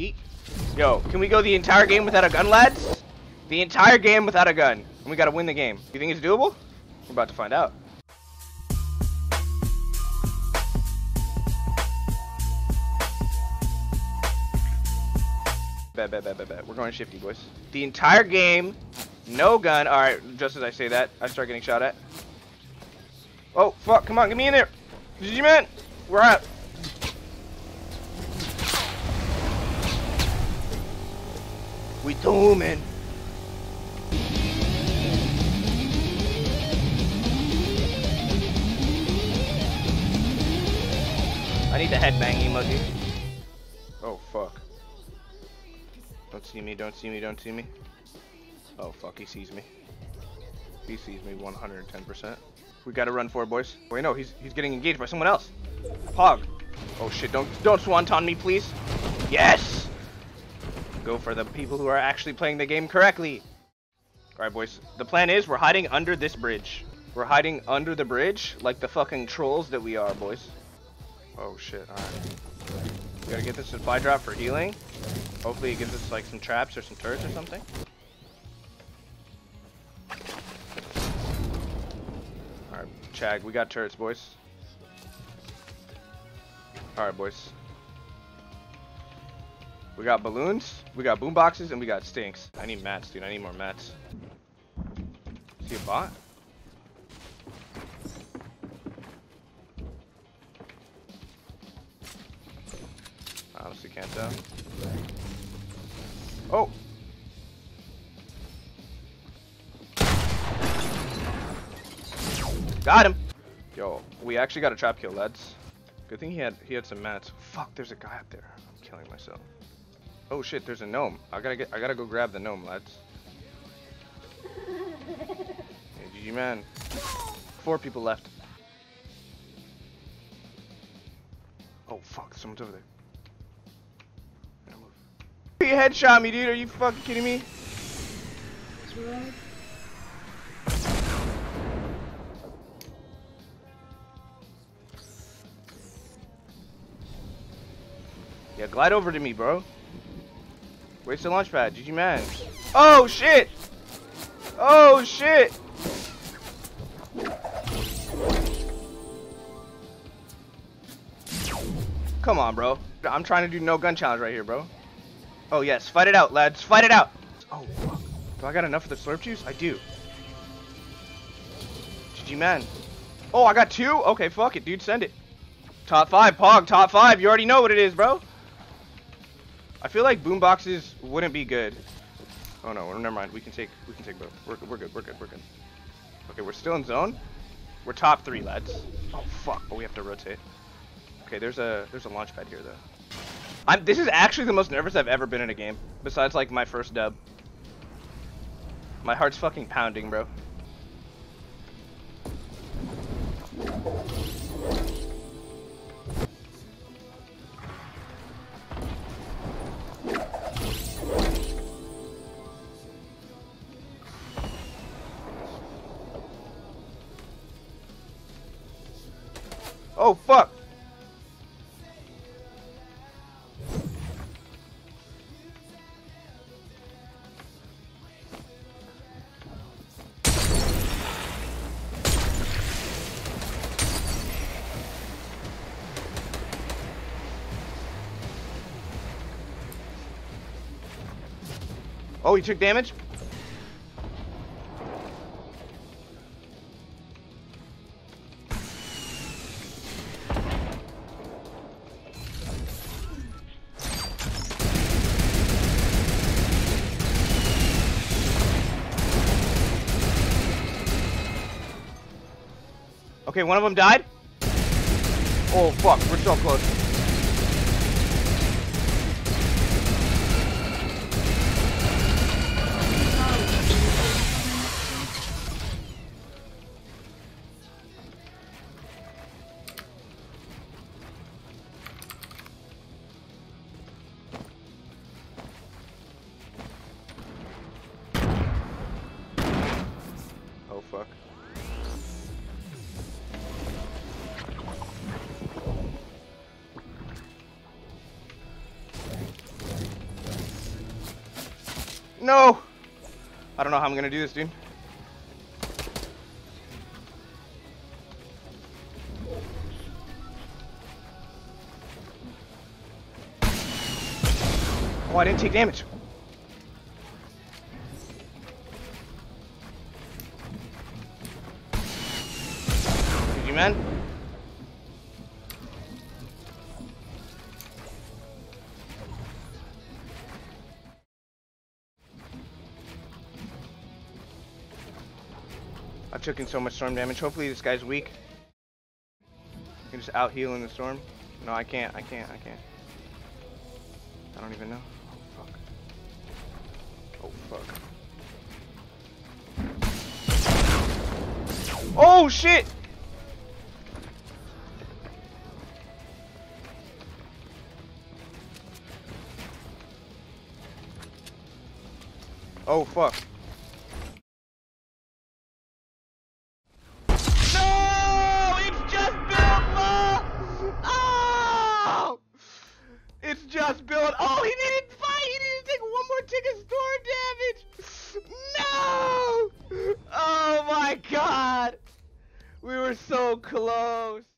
Yeet. Yo, can we go the entire game without a gun, lads? The entire game without a gun. And we gotta win the game. You think it's doable? We're about to find out. Bet. We're going shifty, boys. The entire game, no gun. Alright, just as I say that, I start getting shot at. Oh, fuck, come on, get me in there. GG, man. We're out. We zooming. I need the headbang emoji. Oh, fuck. Don't see me, don't see me, don't see me. Oh, fuck, he sees me. He sees me 110%. We gotta run for it, boys. Wait, no, he's getting engaged by someone else. Pog. Oh, shit, don't swanton me, please. Yes! Go for the people who are actually playing the game correctly. Alright, boys. The plan is we're hiding under this bridge. We're hiding under the bridge like the fucking trolls that we are, boys. Oh, shit, alright. We gotta get this supply drop for healing. Hopefully it gives us like some traps or some turrets or something. Alright, Chag, we got turrets, boys. Alright, boys. We got balloons, we got boom boxes, and we got stinks. I need mats, dude. I need more mats. See a bot? I honestly can't tell. Oh! Got him! Yo, we actually got a trap kill, lads. Good thing he had some mats. Fuck, there's a guy up there. I'm killing myself. Oh shit, there's a gnome. I gotta go grab the gnome, lads. Hey, GG, man. 4 people left. Oh fuck, someone's over there. He headshot me, dude. Are you fucking kidding me? Yeah, glide over to me, bro. Waste the launch pad. GG, man. Oh, shit. Oh, shit. Come on, bro. I'm trying to do no gun challenge right here, bro. Oh, yes. Fight it out, lads. Fight it out. Oh, fuck. Do I got enough for the slurp juice? I do. GG, man. Oh, I got 2? Okay, fuck it, dude. Send it. Top 5, Pog. Top 5. You already know what it is, bro. I feel like boomboxes wouldn't be good. Oh, no. Never mind. We can take both. We're good. Okay, we're still in zone. We're top 3, lads. Oh, fuck. But we have to rotate. Okay, there's a launch pad here, though. This is actually the most nervous I've ever been in a game. Besides, like, my first dub. My heart's fucking pounding, bro. Oh, fuck! Oh, he took damage? Okay, one of them died. Oh, fuck. We're so close. Oh, fuck. No! I don't know how I'm gonna do this, dude. Oh, I didn't take damage. GG, man. I've taken so much storm damage. Hopefully this guy's weak. You can just out heal in the storm. No, I can't. I can't. I don't even know. Oh fuck. Oh shit! Oh fuck. No! It's just built, Ma! Oh! It's just built. Oh, he didn't fight! He didn't take one more tick of storm damage! No! Oh my god! We were so close!